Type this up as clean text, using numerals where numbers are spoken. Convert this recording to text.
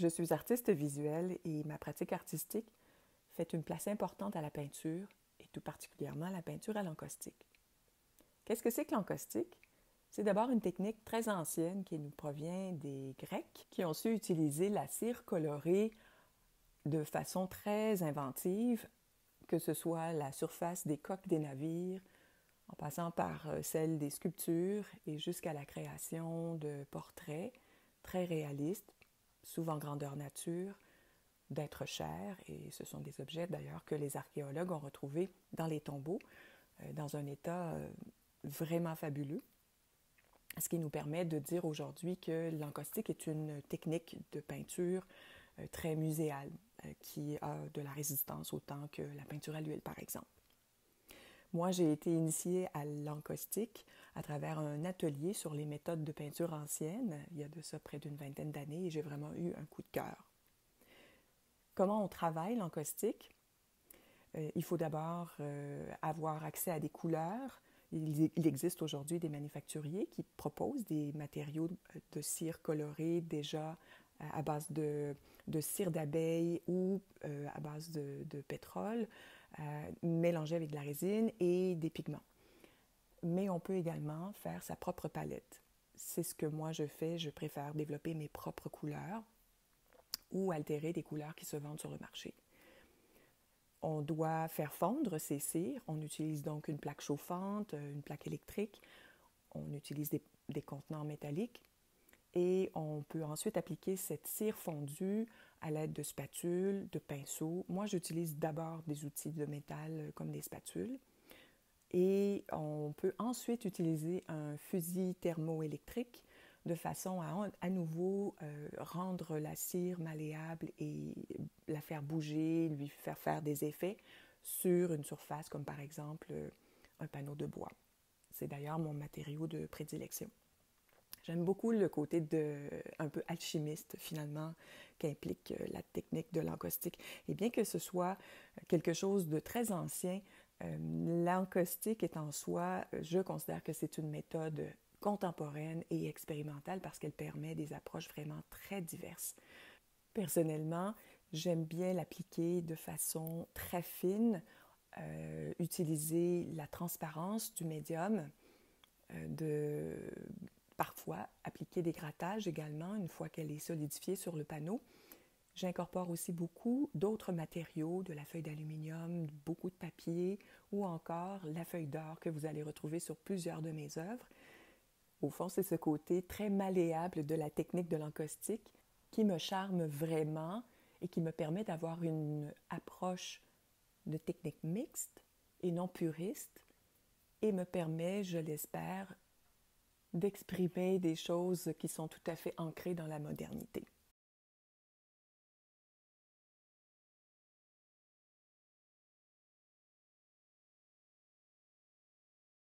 Je suis artiste visuel et ma pratique artistique fait une place importante à la peinture et tout particulièrement à la peinture à l'encaustique. Qu'est-ce que c'est que l'encaustique? C'est d'abord une technique très ancienne qui nous provient des Grecs qui ont su utiliser la cire colorée de façon très inventive, que ce soit la surface des coques des navires, en passant par celle des sculptures et jusqu'à la création de portraits très réalistes, souvent grandeur nature, d'êtres chers, et ce sont des objets d'ailleurs que les archéologues ont retrouvés dans les tombeaux, dans un état vraiment fabuleux, ce qui nous permet de dire aujourd'hui que l'encaustique est une technique de peinture très muséale, qui a de la résistance autant que la peinture à l'huile, par exemple. Moi, j'ai été initiée à l'encaustique à travers un atelier sur les méthodes de peinture ancienne, il y a de ça près d'une vingtaine d'années, et j'ai vraiment eu un coup de cœur. Comment on travaille l'encaustique? Il faut d'abord avoir accès à des couleurs. Il existe aujourd'hui des manufacturiers qui proposent des matériaux de cire colorée déjà à base de cire d'abeille ou à base de pétrole, mélangé avec de la résine et des pigments. Mais on peut également faire sa propre palette. C'est ce que moi je fais. Je préfère développer mes propres couleurs ou altérer des couleurs qui se vendent sur le marché. On doit faire fondre ces cires. On utilise donc une plaque chauffante, une plaque électrique. On utilise des contenants métalliques. Et on peut ensuite appliquer cette cire fondue à l'aide de spatules, de pinceaux. Moi, j'utilise d'abord des outils de métal comme des spatules. Et on peut ensuite utiliser un fusil thermoélectrique de façon à nouveau rendre la cire malléable et la faire bouger, lui faire des effets sur une surface comme par exemple un panneau de bois. C'est d'ailleurs mon matériau de prédilection. J'aime beaucoup le côté un peu alchimiste finalement qu'implique la technique de l'encaustique. Et bien que ce soit quelque chose de très ancien, l'encaustique est en soi, je considère que c'est une méthode contemporaine et expérimentale parce qu'elle permet des approches vraiment très diverses. Personnellement, j'aime bien l'appliquer de façon très fine, utiliser la transparence du médium, parfois appliquer des grattages également une fois qu'elle est solidifiée sur le panneau. J'incorpore aussi beaucoup d'autres matériaux, de la feuille d'aluminium, beaucoup de papier ou encore la feuille d'or que vous allez retrouver sur plusieurs de mes œuvres. Au fond, c'est ce côté très malléable de la technique de l'encaustique qui me charme vraiment et qui me permet d'avoir une approche de technique mixte et non puriste et me permet, je l'espère, d'exprimer des choses qui sont tout à fait ancrées dans la modernité.